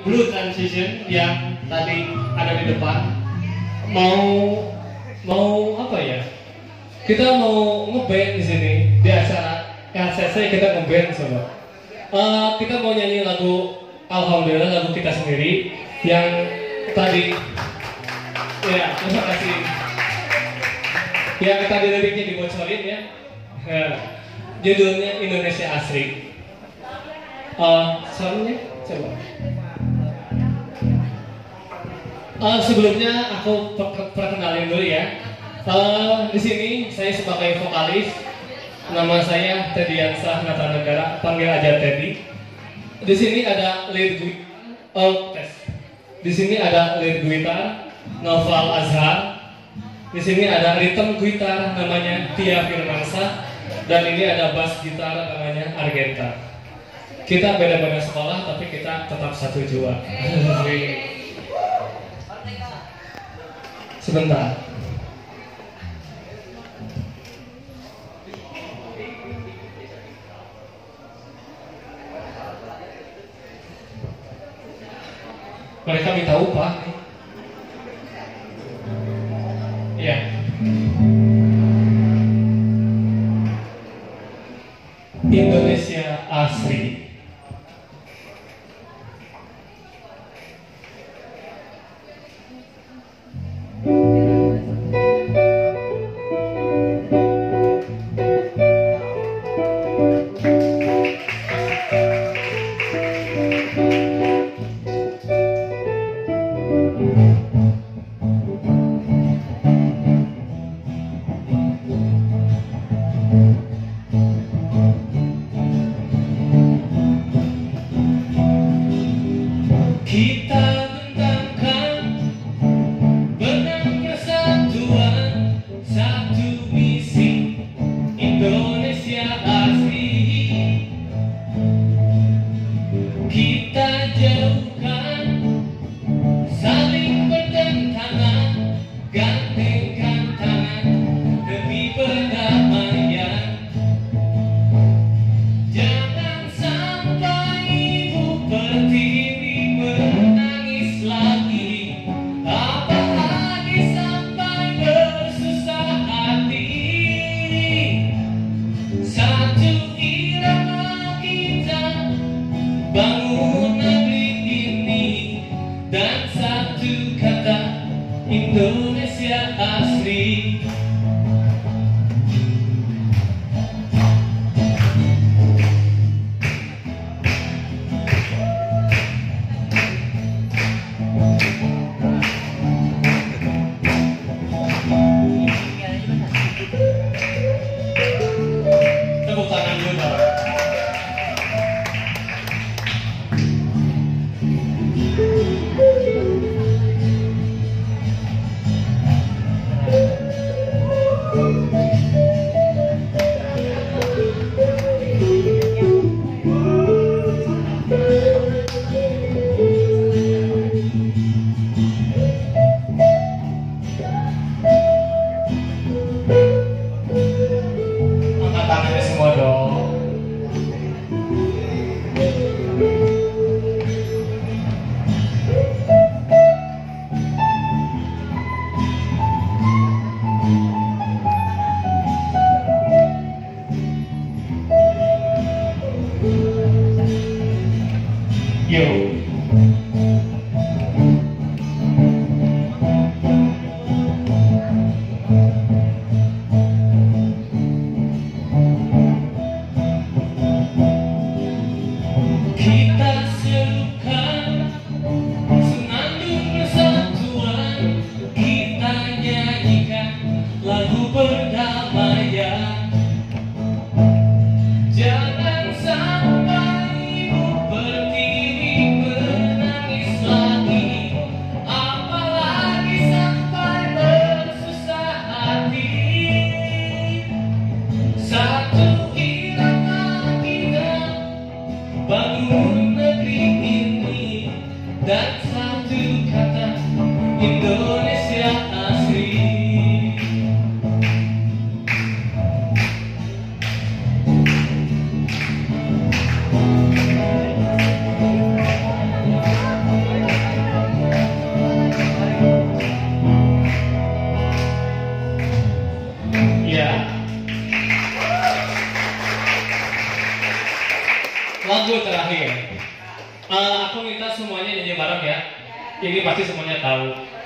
Blue Transition yang tadi ada di depan mau apa ya? Kita mau ngeband di sini di acara RCC kita ngeband sobat. Kita mau nyanyi lagu Alhamdulillah, lagu kita sendiri yang tadi ya terima kasih. Yang tadi liriknya dibocorin ya. Judulnya Indonesia Asri. Soalnya coba. Sebelumnya aku perkenalin dulu ya. Di sini saya sebagai vokalis. Nama saya Teddy Yansah Natanegara, panggil aja Teddy. Di sini ada lead Di sini ada lead gitar Noval Azhar. Di sini ada rhythm gitar namanya Tia Firmansyah dan ini ada bass gitar namanya Argenta. Kita beda-beda sekolah tapi kita tetap satu jiwa. Sebentar. Mereka minta upah. Iya. Indonesia Asri. lagu terakhir. Aku minta semuanya nyanyi bareng ya. Ini pasti semuanya tahu.